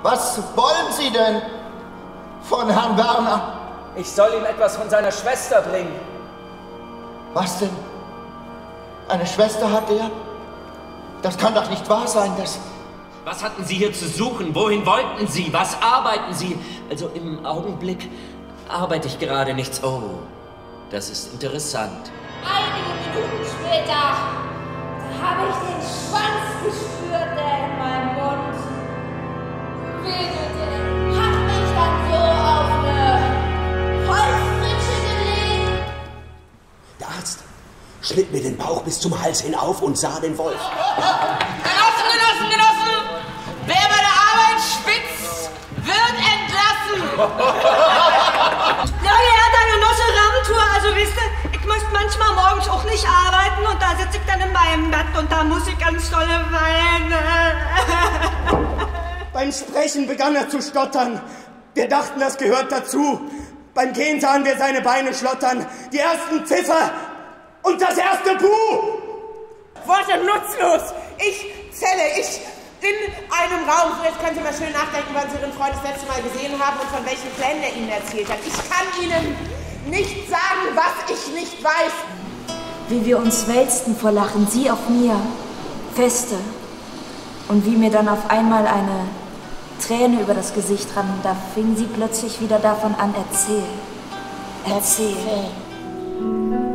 Was wollen Sie denn von Herrn Werner? Ich soll ihm etwas von seiner Schwester bringen. Was denn? Eine Schwester hat er? Das kann doch nicht wahr sein, das... Was hatten Sie hier zu suchen? Wohin wollten Sie? Was arbeiten Sie? Also im Augenblick arbeite ich gerade nichts. Oh, das ist interessant. Einige Minuten später, da habe ich den Schwanz gespürt, der in meinem Mund wedelte. Hat mich dann so auf eine Holzpritsche gelegt. Der Arzt schnitt mir den Bauch bis zum Hals hinauf und sah den Wolf. Genossen! Wer bei der Arbeit spitzt, wird entlassen! Ja, der Genosse Ramtour, also wisst ihr, ich möchte manchmal morgens auch nicht arbeiten und da sitze ich dann in meinem Bett und da muss ich ganz dolle weinen. Beim Sprechen begann er zu stottern. Wir dachten, das gehört dazu. Beim Gehen sahen wir seine Beine schlottern, die ersten Ziffer und das erste Buh. Worte nutzlos! Ich in einem Raum, so jetzt können Sie mal schön nachdenken, wann Sie Ihren Freund das letzte Mal gesehen haben und von welchen Plänen er Ihnen erzählt hat. Ich kann Ihnen nicht sagen, was ich nicht weiß. Wie wir uns wälzten vor Lachen, sie auf mir, feste. Und wie mir dann auf einmal eine Träne über das Gesicht rann, da fing sie plötzlich wieder davon an, erzähl.